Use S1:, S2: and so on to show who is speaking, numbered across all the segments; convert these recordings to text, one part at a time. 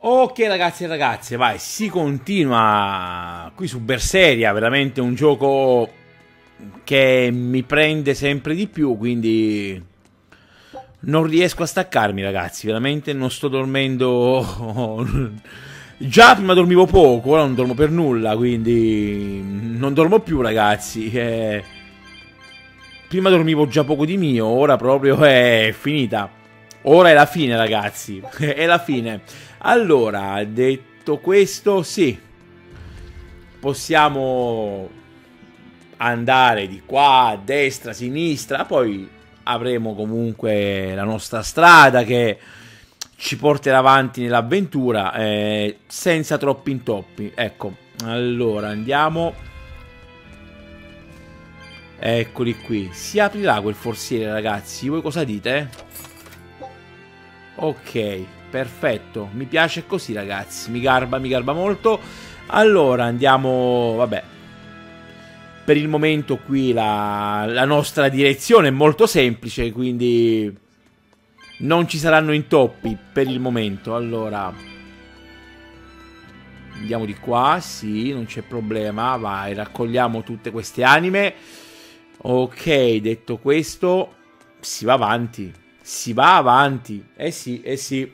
S1: Ok ragazzi e ragazze, vai, si continua qui su Berseria, veramente un gioco che mi prende sempre di più, quindi non riesco a staccarmi ragazzi, veramente non sto dormendo. Già prima dormivo poco, ora non dormo per nulla, quindi non dormo più ragazzi. Prima dormivo già poco di mio, ora proprio è finita. Ora è la fine ragazzi, è la fine. Allora, detto questo, sì, possiamo andare di qua, a destra, a sinistra, poi avremo comunque la nostra strada che ci porterà avanti nell'avventura senza troppi intoppi. Ecco, allora andiamo. Eccoli qui. Si aprirà quel forziere ragazzi, voi cosa dite? Ok, perfetto, mi piace così ragazzi, mi garba molto. Allora andiamo, vabbè, per il momento qui la nostra direzione è molto semplice, quindi non ci saranno intoppi per il momento. Allora andiamo di qua, sì, non c'è problema, vai, raccogliamo tutte queste anime. Ok, detto questo, si va avanti. Si va avanti. Eh sì, eh sì.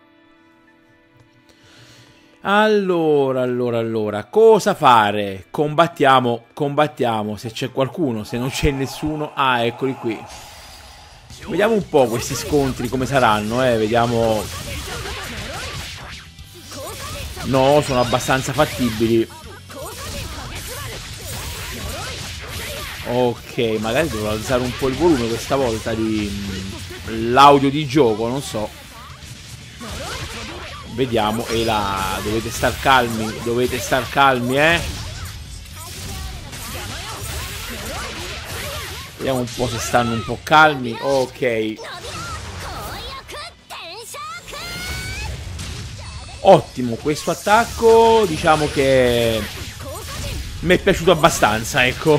S1: Allora. Cosa fare? Combattiamo. Se c'è qualcuno, se non c'è nessuno. Ah, eccoli qui. Vediamo un po' questi scontri come saranno, vediamo. No, sono abbastanza fattibili. Ok, magari devo alzare un po' il volume questa volta di l'audio di gioco, non so. Vediamo. E là, dovete star calmi, Vediamo un po' se stanno un po' calmi. Ok. Ottimo, questo attacco diciamo che mi è piaciuto abbastanza, ecco.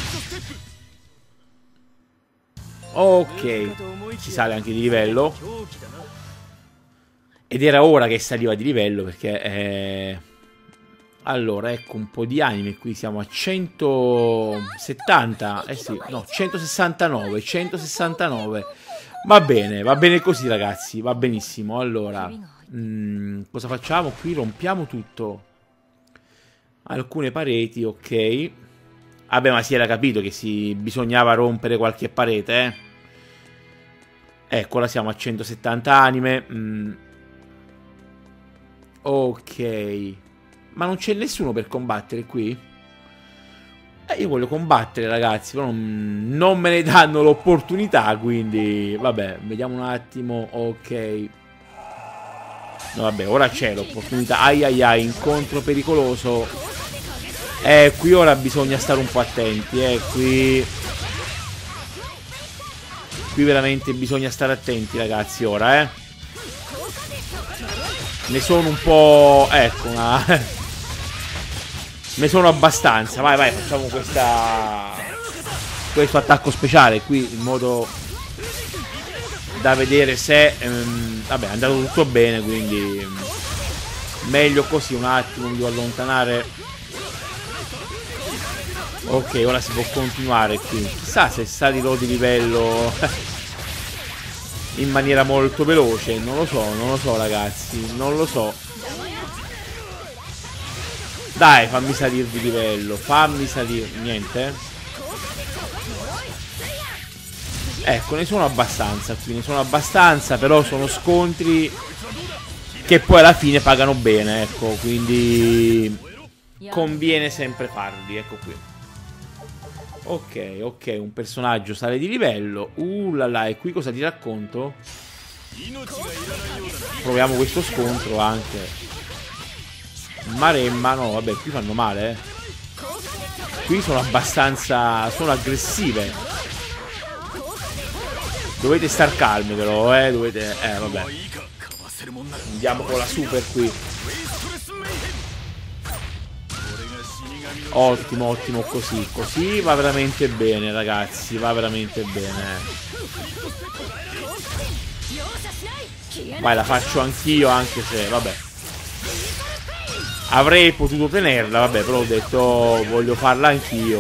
S1: Ok, si sale anche di livello. Ed era ora che saliva di livello perché allora, ecco un po' di anime. Qui siamo a 170. Sì, no, 169. Va bene così ragazzi, va benissimo. Allora, cosa facciamo qui? Rompiamo tutto. Alcune pareti, ok. Vabbè, ma si era capito che bisognava rompere qualche parete, Ecco, ora siamo a 170 anime. Ok. Ma non c'è nessuno per combattere qui? Io voglio combattere, ragazzi, però non me ne danno l'opportunità, quindi vabbè, vediamo un attimo. Ok. No, vabbè, ora c'è l'opportunità. Ai, incontro pericoloso. Qui ora bisogna stare un po' attenti, Qui veramente bisogna stare attenti, ragazzi, ora, Ne sono un po'... Ecco, ne sono abbastanza. Vai, facciamo questo attacco speciale qui, in modo da vedere se... vabbè, è andato tutto bene, quindi... meglio così, un attimo, mi devo allontanare. Ok, ora si può continuare qui. Chissà se salirò di livello in maniera molto veloce. Non lo so ragazzi, non lo so. Dai, fammi salire di livello. Fammi salire. Niente. Ecco, ne sono abbastanza qui. Ne sono abbastanza. Però sono scontri che poi alla fine pagano bene. Ecco, quindi conviene sempre farli. Ecco qui. Ok, un personaggio sale di livello. Là, e qui cosa ti racconto? Proviamo questo scontro anche. Maremma, no, vabbè, qui fanno male, Qui sono abbastanza... sono aggressive. Dovete star calmi però, Dovete... vabbè. Andiamo con la super qui. Ottimo, così va veramente bene, ragazzi, va veramente bene. Vai, la faccio anch'io, anche se, vabbè. Avrei potuto tenerla, vabbè, però ho detto voglio farla anch'io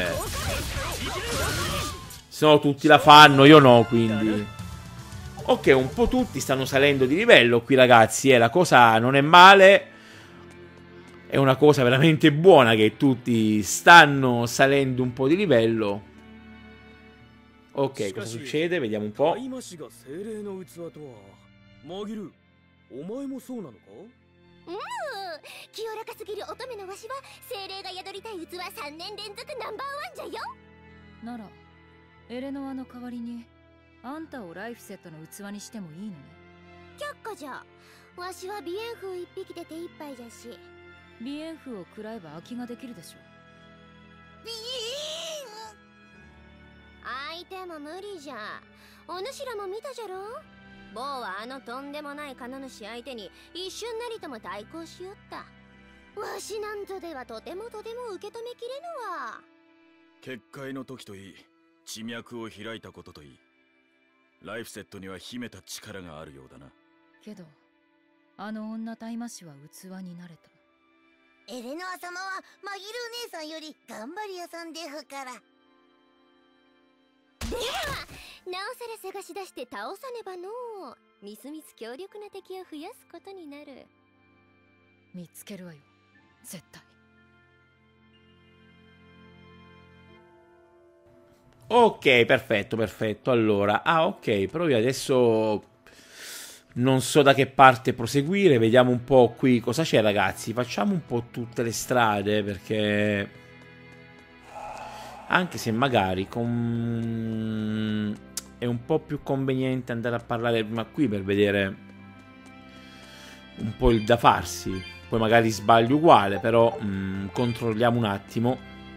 S1: se no tutti la fanno, io no, quindi. Ok, un po' tutti stanno salendo di livello qui, ragazzi, la cosa non è male. È una cosa veramente buona che tutti stanno salendo un po' di livello. Ok, cosa succede? Vediamo un po'.
S2: 清らかすぎる乙女のわしは精霊が宿りたい器3年連続ナンバーワンじゃよ。
S3: ならエレノアの代わりにあんたをライフセットの器にしてもいいのね。
S2: 却下じゃ。わしは鼻炎風一匹で手一杯じゃし。
S3: 鼻炎風を食らえば空きができるでしょ。
S2: 相手も無理じゃ。お主らも見たじゃろ。某はあのとんでもない金主相手に一瞬なりとも対抗しよった。わしなんぞではとても受け止めきれぬわ。
S4: 結界の時といい、地脈を開いたことといい、ライフセットには秘めた力があるようだな。
S3: けどあの女大魔師は器になれた。
S5: エレノア様はマギル姉さんより頑張り屋さんでふから。
S2: ではなおさら探し出して倒さねばのう。みすみす強力な敵を増やすことになる。
S3: 見つけるわよ、絶対。
S1: Ok, perfetto, perfetto. Allora, ok, però io adesso non so da che parte proseguire. Vediamo un po' qui cosa c'è, ragazzi. Facciamo un po' tutte le strade, perché anche se magari è un po' più conveniente andare a parlare prima qui per vedere un po' il da farsi. Poi magari sbaglio uguale, però controlliamo un attimo.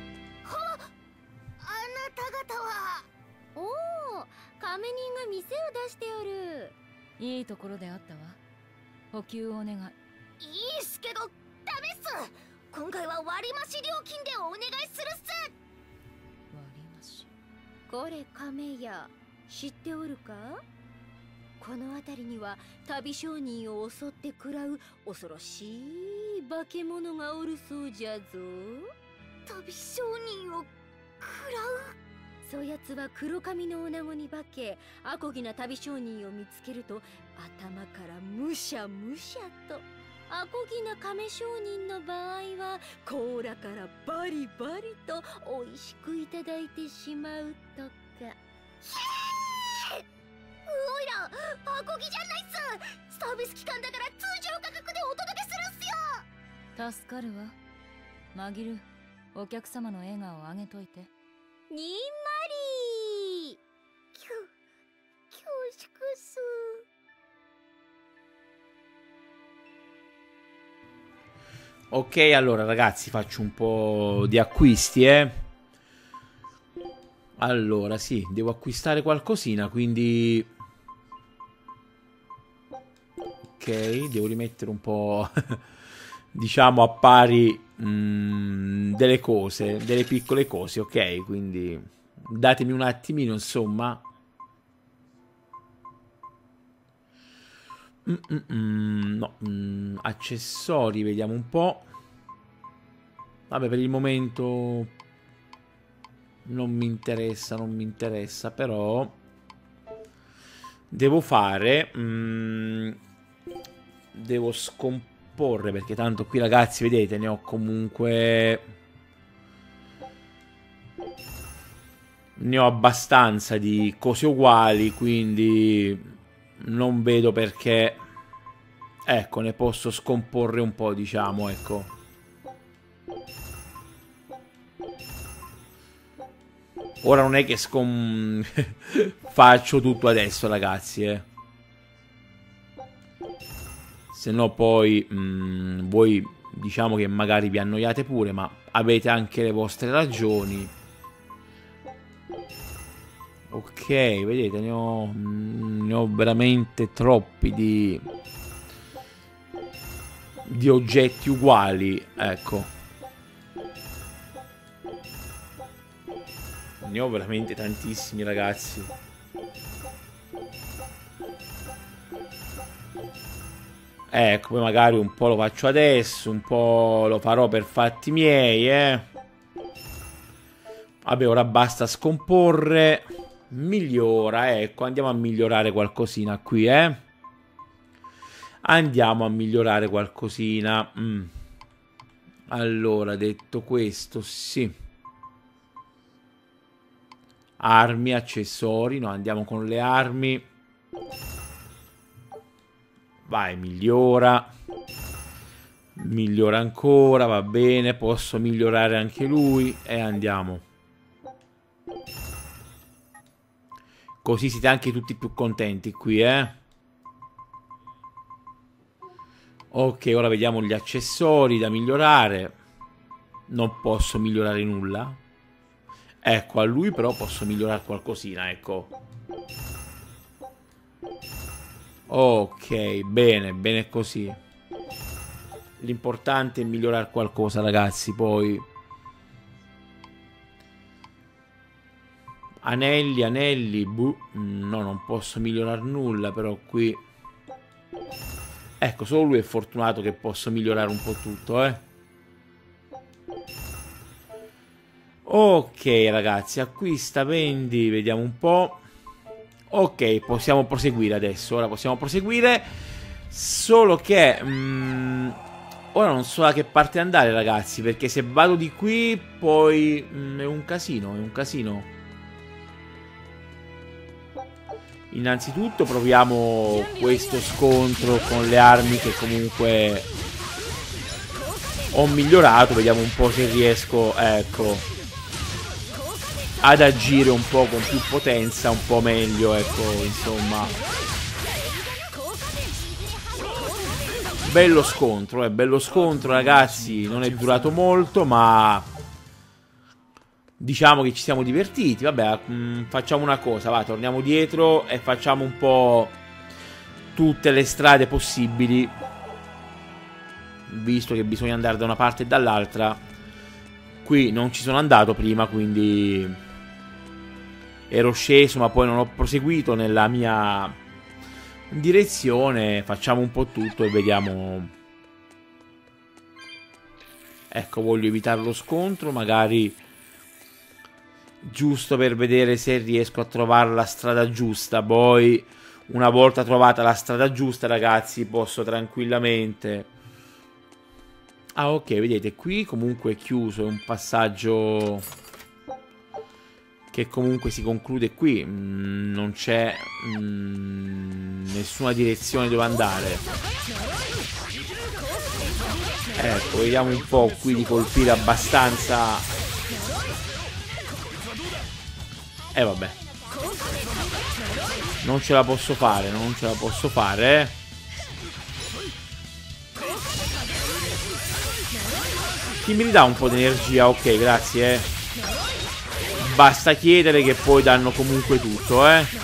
S2: おお、仮面人が店を出しておる。
S3: いいところであったわ。補給をお願い。
S5: いいっすけどダメっす。今回は割増料金でお願いするっす。
S3: 割増。
S2: これ亀屋、知っておるか？この辺りには旅商人を襲って食らう恐ろしい化け物がおるそうじゃぞ。
S5: 旅商人を食らう。
S2: そやつは黒髪の女子に化け、アコギな旅商人を見つけると頭からむしゃむしゃと。アコギな亀商人の場合は甲羅からバリバリと美味しくいただいてしまうとか。
S5: おいらアコギじゃないっす。サービス期間だから通常価格でお届けするっすよ。
S3: 助かるわ。マギル、お客様の笑顔をあげといて。
S2: にんまり。
S5: 恐縮っす。
S1: Ok, allora ragazzi, faccio un po' di acquisti, Allora, sì, devo acquistare qualcosina, quindi ok, devo rimettere un po' diciamo a pari delle cose, delle piccole cose, ok? Quindi datemi un attimino, insomma. No, accessori, vediamo un po'. Vabbè, per il momento non mi interessa, però devo fare devo scomporre, perché tanto qui, ragazzi, vedete, ne ho comunque abbastanza di cose uguali, quindi non vedo perché, ecco, ne posso scomporre un po', diciamo, ecco. Ora non è che faccio tutto adesso, ragazzi, Se no poi voi diciamo che magari vi annoiate pure, ma avete anche le vostre ragioni. Ok, vedete, ne ho veramente troppi di oggetti uguali, ecco. Ne ho veramente tantissimi, ragazzi. Ecco, poi magari un po' lo faccio adesso, un po' lo farò per fatti miei, Vabbè, ora basta scomporre. Migliora, ecco, andiamo a migliorare qualcosina qui, Andiamo a migliorare qualcosina. Allora, detto questo, sì. Armi, accessori, no, andiamo con le armi. Vai, migliora. Migliora ancora, va bene. Posso migliorare anche lui. E andiamo. Così siete anche tutti più contenti qui, Ok, ora vediamo gli accessori da migliorare. Non posso migliorare nulla. Ecco, a lui però posso migliorare qualcosina, ecco. Ok, bene, bene così. L'importante è migliorare qualcosa, ragazzi, poi... Anelli, anelli, no, non posso migliorare nulla, però qui... Ecco, solo lui è fortunato che posso migliorare un po' tutto, Ok, ragazzi, acquista, vendi, vediamo un po'. Ok, possiamo proseguire adesso, ora possiamo proseguire. Solo che... ora non so da che parte andare, ragazzi, perché se vado di qui, poi... è un casino, è un casino. Innanzitutto proviamo questo scontro con le armi che comunque ho migliorato. Vediamo un po' se riesco, ecco, ad agire un po' con più potenza, un po' meglio, ecco, insomma. Bello scontro, ragazzi. Non è durato molto, ma... diciamo che ci siamo divertiti. Vabbè, facciamo una cosa, va, torniamo dietro e facciamo un po' tutte le strade possibili, visto che bisogna andare da una parte e dall'altra. Qui non ci sono andato prima, quindi ero sceso, ma poi non ho proseguito nella mia direzione. Facciamo un po' tutto e vediamo. Ecco, voglio evitare lo scontro, magari giusto per vedere se riesco a trovare la strada giusta. Poi, una volta trovata la strada giusta, ragazzi, posso tranquillamente... Ah, ok, vedete, qui comunque è chiuso, è un passaggio che comunque si conclude qui. Non c'è nessuna direzione dove andare. Ecco, vediamo un po' qui di colpire abbastanza... vabbè. Non ce la posso fare, non ce la posso fare, Chi mi ridà un po' di energia? Ok, grazie, Basta chiedere che poi danno comunque tutto,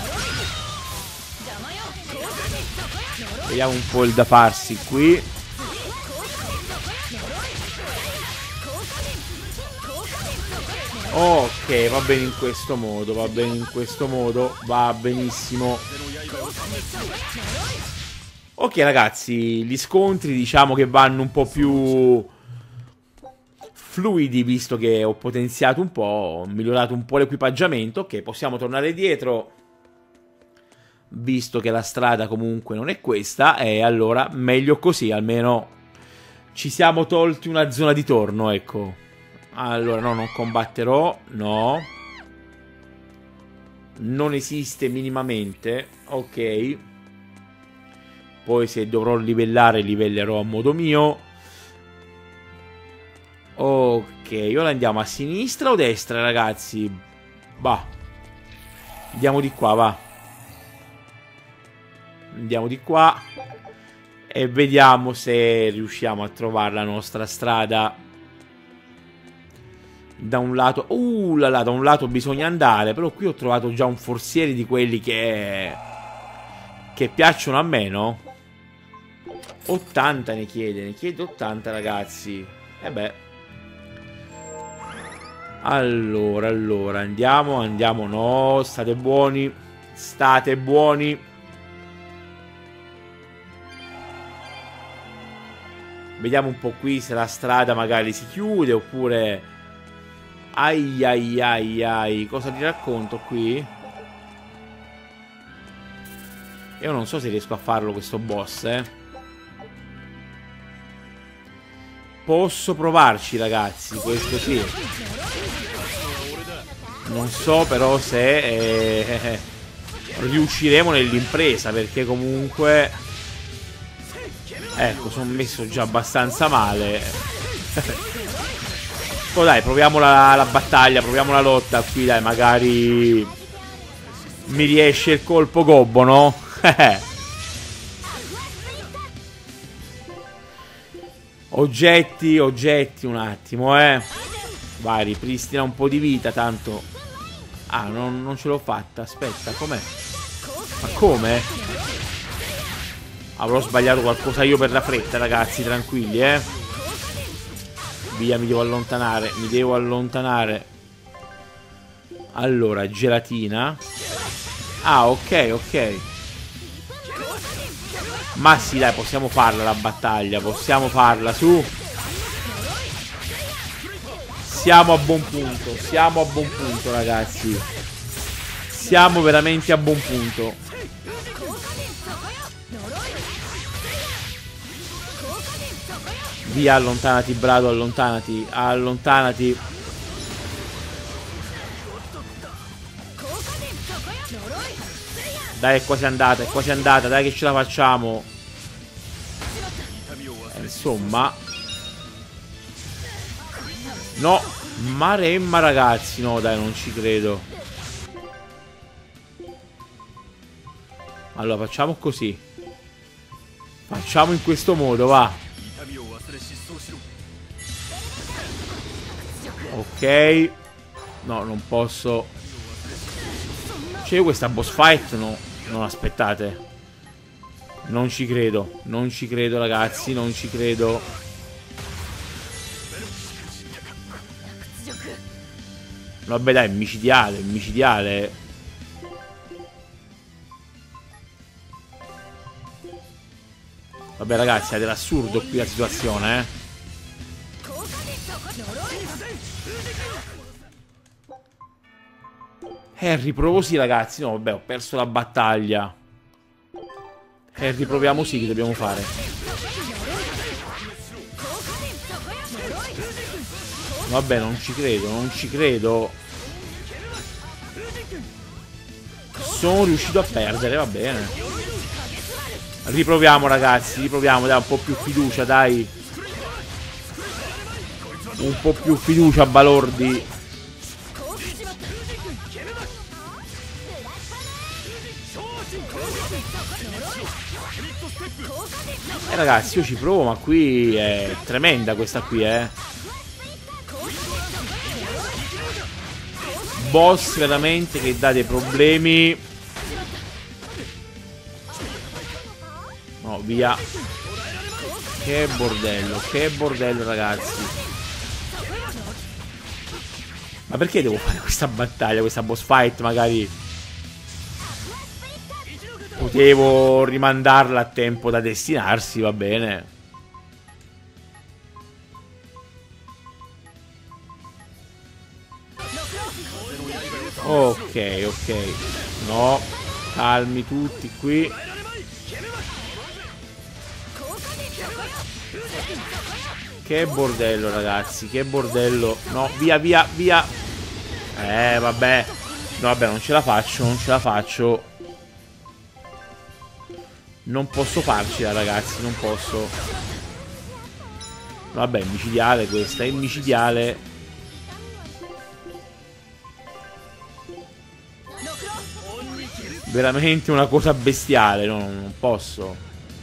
S1: Vediamo un po' il da farsi qui. Ok, va bene in questo modo, va bene in questo modo, va benissimo. Ok, ragazzi, gli scontri diciamo che vanno un po' più fluidi, visto che ho potenziato un po', ho migliorato un po' l'equipaggiamento. Ok, possiamo tornare dietro, visto che la strada comunque non è questa, e allora meglio così, almeno ci siamo tolti una zona di torno, ecco. Allora, no, non combatterò, no. Non esiste minimamente, ok. Poi se dovrò livellare, livellerò a modo mio. Ok, ora andiamo a sinistra o destra, ragazzi? Bah. Andiamo di qua, va. Andiamo di qua. E vediamo se riusciamo a trovare la nostra strada. Da un lato, da un lato bisogna andare. Però qui ho trovato già un forziere di quelli che piacciono a me, no? 80 ne chiede 80, ragazzi. E beh. Allora, andiamo, no, state buoni. Vediamo un po' qui se la strada magari si chiude oppure... Ai ai ai ai, cosa ti racconto qui? Io non so se riesco a farlo questo boss, Posso provarci, ragazzi, questo sì. Non so però se riusciremo nell'impresa, perché comunque... Ecco, sono messo già abbastanza male. Oh dai, proviamo la battaglia, proviamo la lotta qui, dai, magari mi riesce il colpo gobbo, no? Oggetti, un attimo, Vai, ripristina un po' di vita, tanto... Ah, non ce l'ho fatta, aspetta, com'è? Ma come? Avrò sbagliato qualcosa io per la fretta, ragazzi, tranquilli, Via, mi devo allontanare, Allora, gelatina. Ah, ok. Ma sì, dai, possiamo farla la battaglia. Possiamo farla, su. Siamo a buon punto, ragazzi. Siamo veramente a buon punto. Via, allontanati, Brado, allontanati. Dai, è quasi andata, dai che ce la facciamo. Insomma. No, Maremma, ragazzi, no, dai, non ci credo. Allora, facciamo così. Facciamo in questo modo, va. Ok. No, non posso. C'è questa boss fight? No, non aspettate. Non ci credo, ragazzi, non ci credo. Vabbè, dai, micidiale. Vabbè, ragazzi, è dell'assurdo qui la situazione, riprovo sì, ragazzi. No, vabbè, ho perso la battaglia. Riproviamo sì, che dobbiamo fare. Vabbè, non ci credo. Sono riuscito a perdere, va bene. Riproviamo, ragazzi, dai, un po' più fiducia, dai. Un po' più fiducia, balordi. Ragazzi, io ci provo, ma qui è tremenda questa qui, Boss veramente che dà dei problemi. No, via. Che bordello, ragazzi. Ma perché devo fare questa battaglia, questa boss fight? Magari potevo rimandarla a tempo da destinarsi, va bene. Ok. No, calmi tutti qui. Che bordello, ragazzi, che bordello. No, via. Vabbè. No, vabbè, non ce la faccio. Non posso farcela, ragazzi, non posso. Vabbè, è micidiale questa, è micidiale. Veramente una cosa bestiale, no, non posso.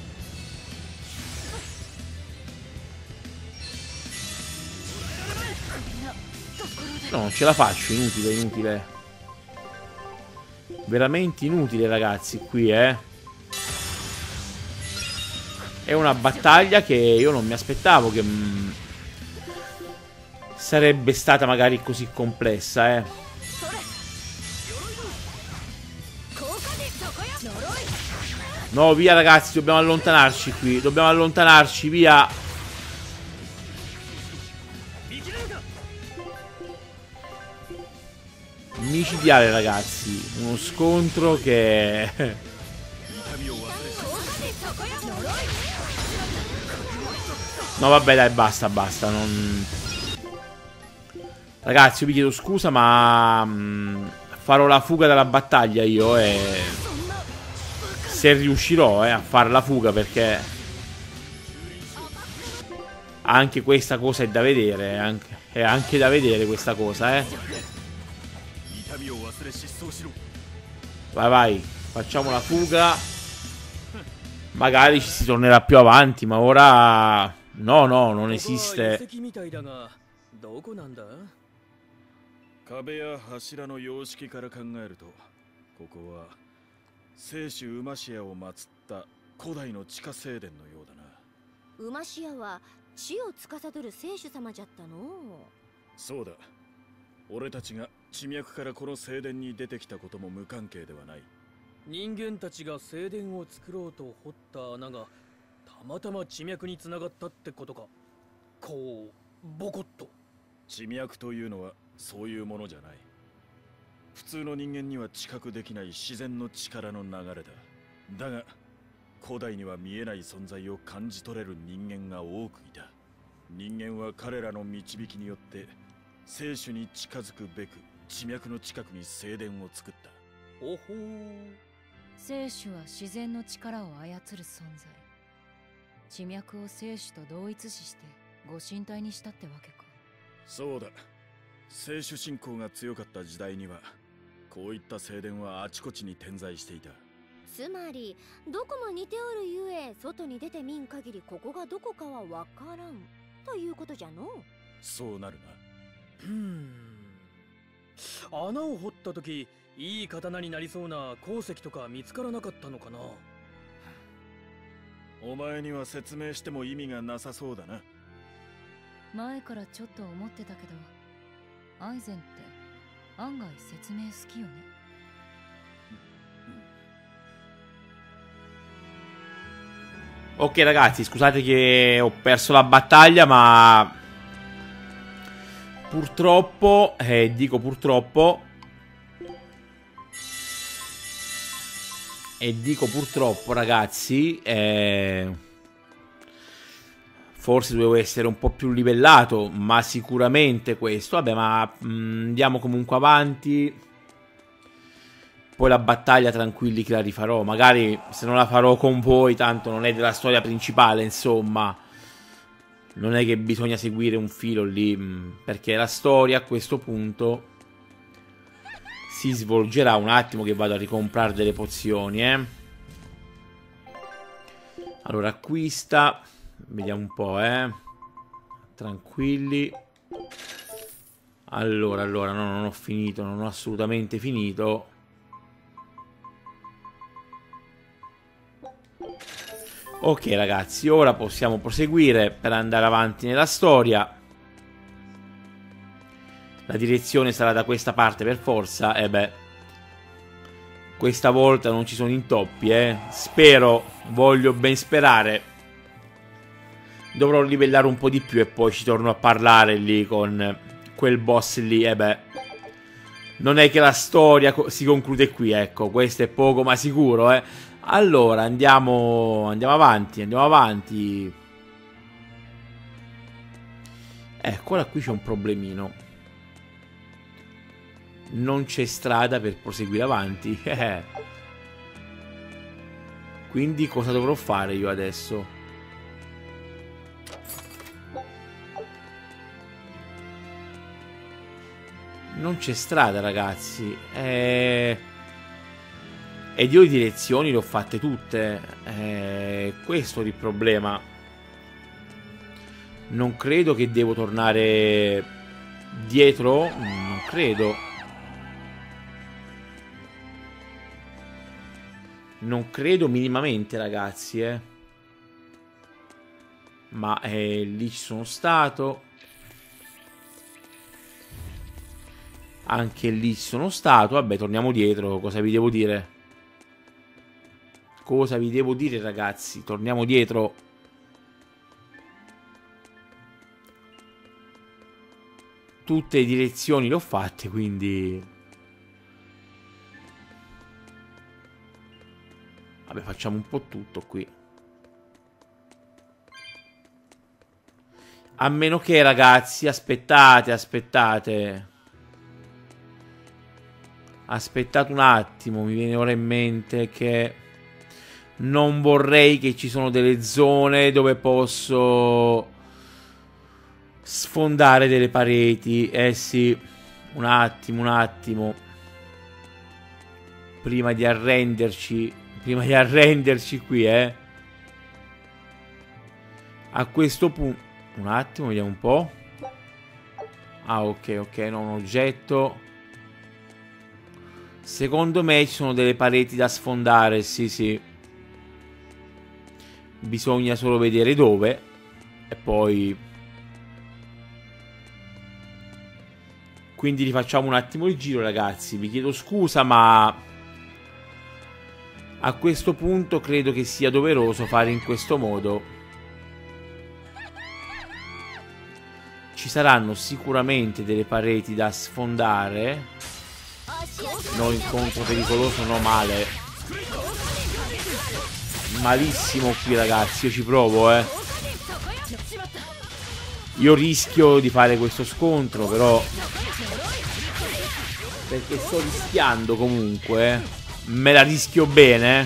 S1: No, non ce la faccio, inutile. Veramente inutile, ragazzi, qui, È una battaglia che io non mi aspettavo che sarebbe stata magari così complessa, No, via, ragazzi, dobbiamo allontanarci qui. Via. micidiale, ragazzi. Uno scontro che... No, vabbè, dai, basta, basta. Non... Ragazzi, io vi chiedo scusa, ma farò la fuga dalla battaglia io e... Se riuscirò a fare la fuga, perché... Anche questa cosa è da vedere, è anche da vedere questa cosa, Vai, vai, facciamo la fuga. Magari ci si tornerà più avanti, ma ora... No, no, non esiste.
S4: 壁や柱の様式から考えると、ここは聖主ウマシアを祀った古代の地下聖殿のようだな。
S2: ウマシアは地を司る聖主様じゃったの。
S4: そうだ。俺たちが地脈からこの聖殿に出てきたことも無関係ではない。
S6: 人間たちが聖殿を作ろうと掘った穴がたまたま地脈につながったってことか。こうボコッと。
S4: 地脈というのはそういうものじゃない。普通の人間には知覚できない自然の力の流れだ。だが古代には見えない存在を感じ取れる人間が多くいた。人間は彼らの導きによって聖主に近づくべく地脈の近くに聖殿を作った。
S6: おほー。
S3: 聖主は自然の力を操る存在。地脈を聖主と同一視してご神体にしたってわけか。
S4: そうだ。聖主信仰が強かった時代にはこういった聖殿はあちこちに点在していた。
S2: つまりどこも似ておるゆえ外に出てみん限りここがどこかはわからんということじゃの。
S4: そうなるな。
S6: 穴を掘った時いい刀になりそうな鉱石とか見つからなかったのかな。
S4: お前には説明しても意味がなさそうだな。
S3: 前からちょっと思ってたけど、アイゼンって案外説明好きよね。
S1: Ok ragazzi, scusate che ho perso la battaglia, ma purtroppo, dico purtroppo, ragazzi, forse dovevo essere un po' più livellato, ma sicuramente questo. Vabbè, ma andiamo comunque avanti. Poi la battaglia tranquilli che la rifarò. Magari se non la farò con voi, tanto non è della storia principale, insomma. Non è che bisogna seguire un filo lì, perché la storia a questo punto si svolgerà. Un attimo che vado a ricomprare delle pozioni, Allora, acquista. Vediamo un po', tranquilli. Allora, no, non ho finito, non ho assolutamente finito. Ok ragazzi, ora possiamo proseguire per andare avanti nella storia. La direzione sarà da questa parte per forza. Questa volta non ci sono intoppi, Spero, voglio ben sperare. Dovrò livellare un po' di più e poi ci torno a parlare lì con quel boss lì. Non è che la storia si conclude qui, ecco. Questo è poco ma sicuro, Allora, andiamo avanti, Ecco, qui c'è un problemino. Non c'è strada per proseguire avanti. Quindi cosa dovrò fare io adesso? Non c'è strada, ragazzi. Ed io le direzioni le ho fatte tutte. Questo è il problema. Non credo che devo tornare dietro. Non credo. Non credo minimamente, ragazzi, Ma lì ci sono stato. Anche lì ci sono stato. Vabbè, torniamo dietro. Cosa vi devo dire? Cosa vi devo dire, ragazzi? Torniamo dietro. Tutte le direzioni le ho fatte, quindi Vabbè, facciamo un po' tutto qui. A meno che, ragazzi, aspettate. Aspettate un attimo, mi viene ora in mente che non vorrei che ci sono delle zone dove posso sfondare delle pareti. Eh sì, un attimo. Prima di arrenderci qui, A questo punto, un attimo, vediamo un po'. Ah, ok, no, un oggetto. Secondo me ci sono delle pareti da sfondare, sì. Bisogna solo vedere dove. E poi... Quindi rifacciamo un attimo il giro, ragazzi. Vi chiedo scusa, ma... A questo punto credo che sia doveroso fare in questo modo. Ci saranno sicuramente delle pareti da sfondare. No, incontro pericoloso, no, male. Malissimo qui, ragazzi, io ci provo, Io rischio di fare questo scontro, però... Perché sto rischiando comunque, Me la rischio bene.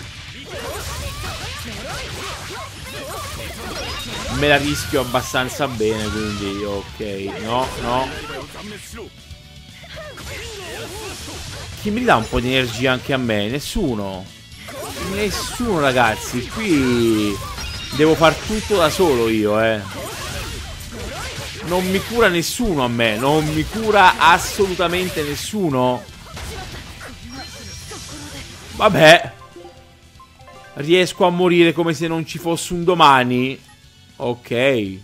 S1: Me la rischio abbastanza bene, quindi ok. No. Chi mi dà un po' di energia anche a me? Nessuno, ragazzi. Qui devo far tutto da solo io, Non mi cura nessuno a me. Non mi cura assolutamente nessuno. Vabbè. Riesco a morire come se non ci fosse un domani. Ok.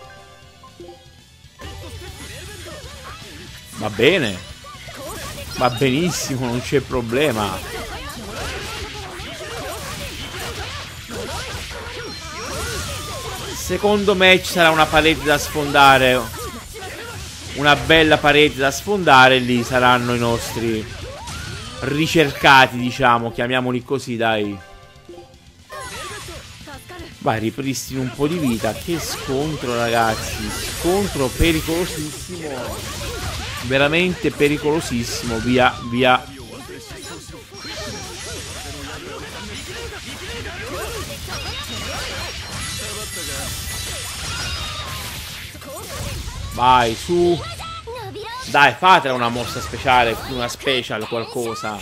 S1: Va bene. Va benissimo, non c'è problema. Secondo me ci sarà una parete da sfondare. Una bella parete da sfondare. Lì saranno i nostri ricercati, diciamo. Chiamiamoli così, dai. Vai, ripristino un po' di vita. Che scontro, ragazzi. Scontro pericolosissimo. Veramente pericolosissimo. Via. Vai, su. Dai, fatela una mossa speciale. Una special, qualcosa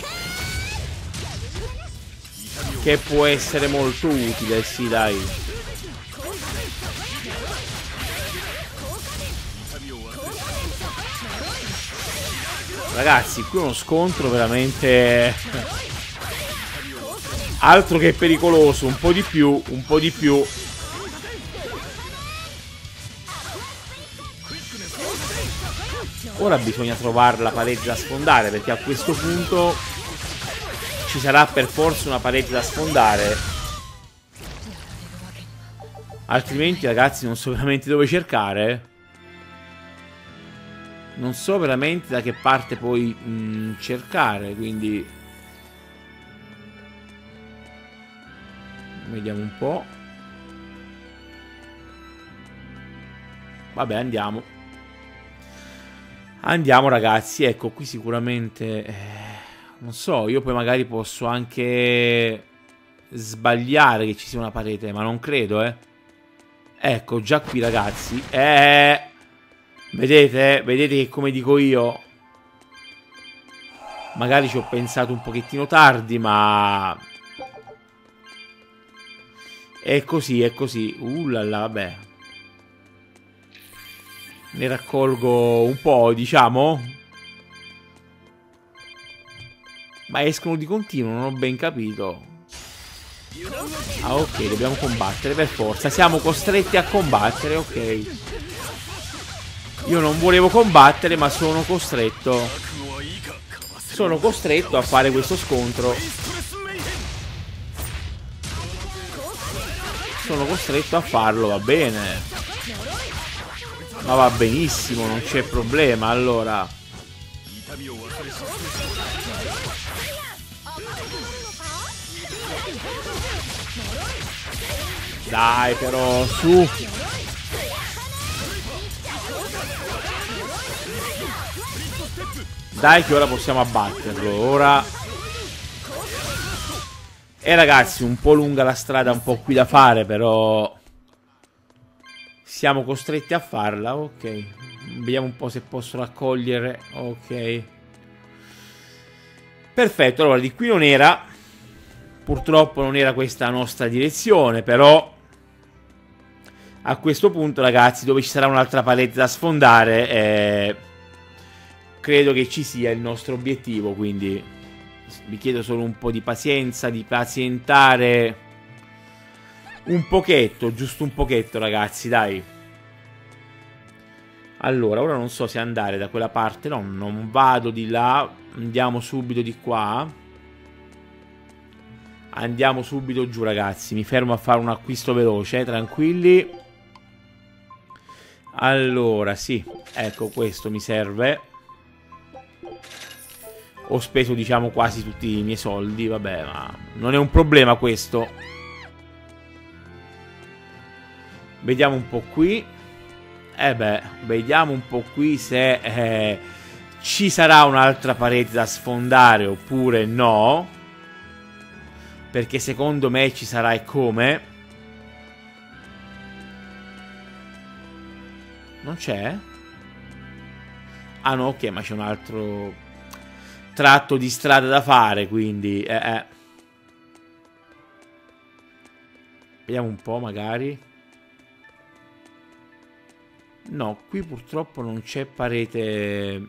S1: che può essere molto utile. Sì, dai. Ragazzi, qui è uno scontro veramente... altro che pericoloso. Un po' di più. Ora bisogna trovare la parete da sfondare, perché a questo punto ci sarà per forza una parete da sfondare. Altrimenti, ragazzi, non so veramente dove cercare. Non so veramente da che parte poi cercare, quindi vediamo un po'. Vabbè, andiamo, ragazzi. Ecco, qui sicuramente non so, io poi magari posso anche sbagliare che ci sia una parete, ma non credo, Ecco, già qui, ragazzi. Vedete che, come dico io, magari ci ho pensato un pochettino tardi, ma è così. Ullala, vabbè. Ne raccolgo un po', diciamo. Ma escono di continuo, non ho ben capito. Ah, ok, dobbiamo combattere per forza. Siamo costretti a combattere, ok. Io non volevo combattere, ma sono costretto. Sono costretto a fare questo scontro. Sono costretto a farlo, va bene. Ma va benissimo, non c'è problema, allora. Dai però, su. Dai che ora possiamo abbatterlo. Ora. Ragazzi, un po' lunga la strada, un po' qui da fare, però siamo costretti a farla. Ok. Vediamo un po' se posso raccogliere. Ok. Perfetto, allora di qui non era. Purtroppo non era questa la nostra direzione, però a questo punto, ragazzi, dove ci sarà un'altra palette da sfondare, credo che ci sia il nostro obiettivo, quindi vi chiedo solo un po' di pazienza, di pazientare un pochetto, giusto un pochetto, ragazzi, dai. Allora, ora non so se andare da quella parte, no, non vado di là, andiamo subito di qua. Andiamo subito giù, ragazzi, mi fermo a fare un acquisto veloce, tranquilli. Allora, sì, ecco, questo mi serve. Ho speso, diciamo, quasi tutti i miei soldi, vabbè, ma non è un problema questo. Vediamo un po' qui. Vediamo un po' qui se ci sarà un'altra parete da sfondare oppure no. Perché secondo me ci sarà e come. Non c'è? Ah no, ok, ma c'è un altro tratto di strada da fare, quindi vediamo un po' magari. No, qui purtroppo non c'è parete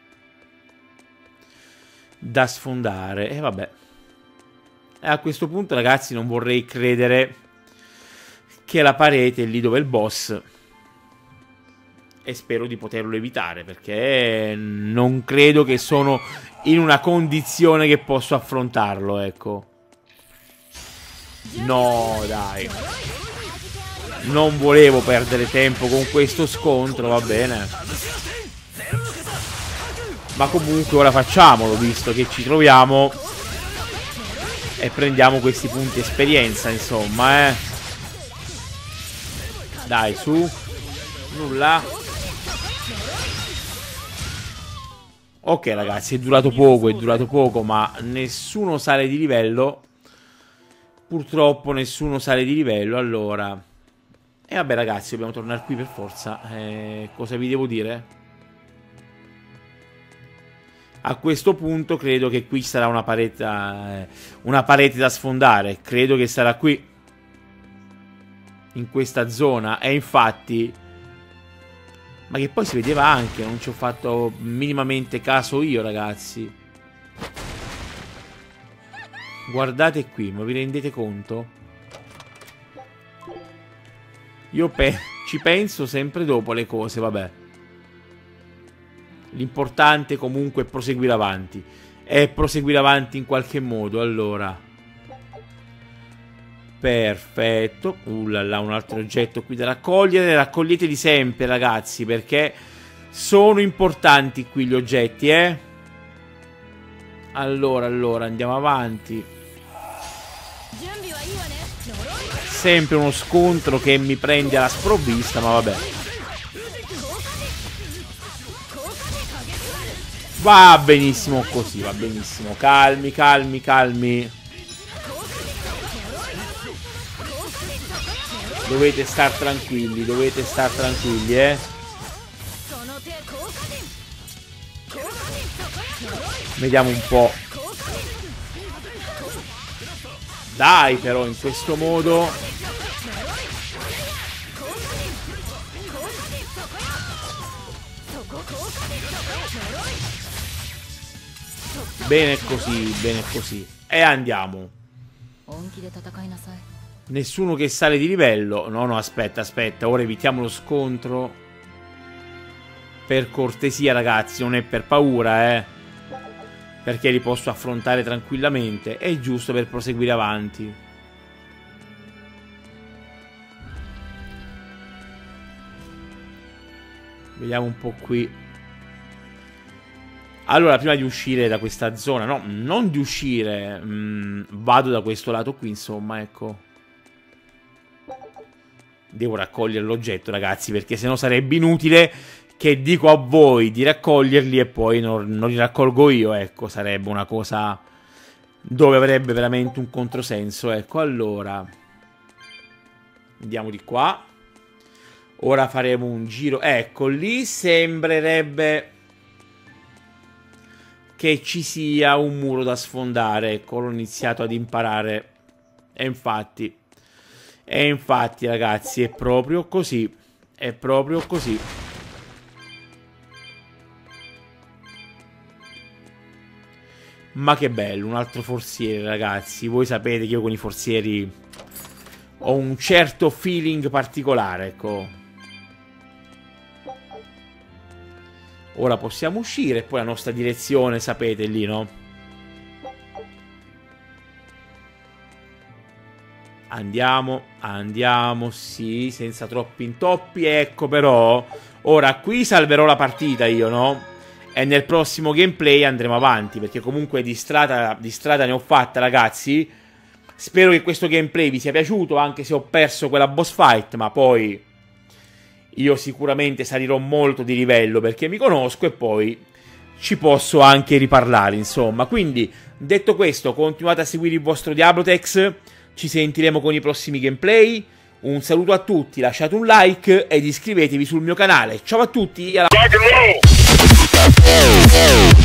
S1: da sfondare. E vabbè. A questo punto, ragazzi, non vorrei credere che la parete è lì dove è il boss. E spero di poterlo evitare, perché non credo che sono in una condizione che posso affrontarlo, ecco. No, dai. Non volevo perdere tempo con questo scontro, va bene. Ma comunque ora facciamolo, visto che ci troviamo. E prendiamo questi punti esperienza, insomma, Dai, su. Nulla. Ok, ragazzi, è durato poco, ma nessuno sale di livello. Purtroppo nessuno sale di livello, allora. E vabbè, ragazzi, dobbiamo tornare qui per forza. Cosa vi devo dire? A questo punto credo che qui sarà una parete da sfondare. Credo che sarà qui, in questa zona. E infatti, ma che poi si vedeva anche, non ci ho fatto minimamente caso io, ragazzi. Guardate qui, ma vi rendete conto? Io ci penso sempre dopo le cose, vabbè. L'importante comunque è proseguire avanti. E proseguire avanti in qualche modo, allora. Perfetto. Là, un altro oggetto qui da raccogliere. Raccoglieteli sempre, ragazzi, perché sono importanti qui gli oggetti, Allora, andiamo avanti. Sempre uno scontro che mi prende alla sprovvista, ma vabbè. Va benissimo così, va benissimo. Calmi, calmi, calmi. Dovete star tranquilli, Vediamo un po'. Dai, però, in questo modo. Bene così. E andiamo. Nessuno che sale di livello. No, aspetta. Ora evitiamo lo scontro. Per cortesia, ragazzi, non è per paura, perché li posso affrontare tranquillamente. È giusto per proseguire avanti. Vediamo un po' qui. Allora, prima di uscire da questa zona, no, non di uscire, vado da questo lato qui, insomma, ecco. Devo raccogliere l'oggetto, ragazzi, perché sennò sarebbe inutile che dico a voi di raccoglierli e poi non li raccolgo io, ecco, sarebbe una cosa dove avrebbe veramente un controsenso, ecco. Allora, andiamo di qua. Ora faremo un giro, ecco, lì sembrerebbe che ci sia un muro da sfondare, ecco, l'ho iniziato ad imparare, e infatti, ragazzi, è proprio così, è proprio così. Ma che bello, un altro forziere, ragazzi. Voi sapete che io con i forzieri ho un certo feeling particolare, ecco. Ora possiamo uscire e poi la nostra direzione, sapete, lì, no? Andiamo, sì, senza troppi intoppi, ecco, però. Ora, qui salverò la partita io, no? E nel prossimo gameplay andremo avanti, perché comunque di strada ne ho fatta, ragazzi. Spero che questo gameplay vi sia piaciuto, anche se ho perso quella boss fight, ma poi io sicuramente salirò molto di livello perché mi conosco e poi ci posso anche riparlare, insomma. Quindi, detto questo, continuate a seguire il vostro Diablotex, ci sentiremo con i prossimi gameplay. Un saluto a tutti, lasciate un like ed iscrivetevi sul mio canale. Ciao a tutti, alla